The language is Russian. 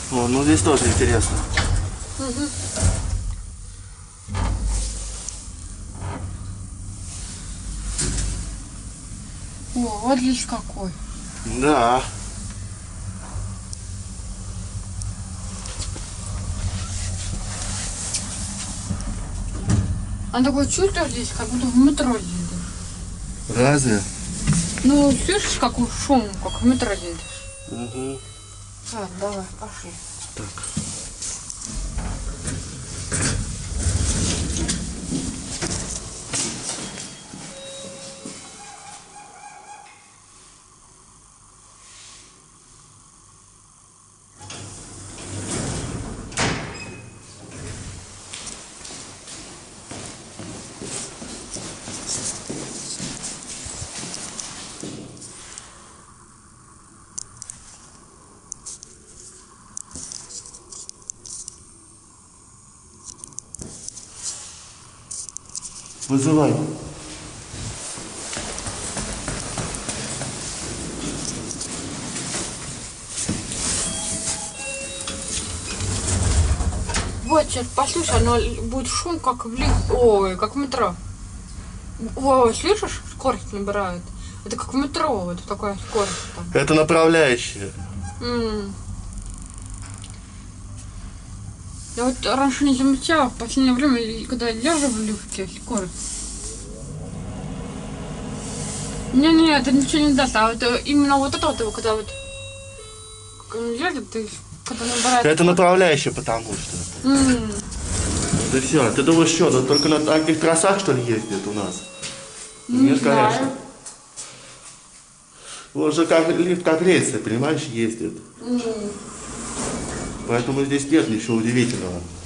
О, ну здесь тоже интересно. Угу. О, вот здесь какой. Да. А такое чувство здесь, как будто в метро едешь. Разве? Ну, слышишь, какой шум, как в метро едешь. Угу. Ладно, давай, пошли. Так. Вызывай. Вот, сейчас послушай, оно будет шум, как в Ой, как в метро. Ой, слышишь, скорость набирает. Это как в метро, вот такая скорость там. Это направляющая. Я вот раньше не замечала, в последнее время, когда я лежу в лифте, скорость. Не, это ничего не даст, а вот именно вот это вот, когда вот как он едет, ты когда набирает. Это направляющая, потому что. Да все, ты думаешь, что, да только на таких трассах, что ли, ездит у нас? Не Нет, знаю. конечно. Вот же как лифт, как рельсы, понимаешь, ездит. Поэтому здесь нет ничего удивительного.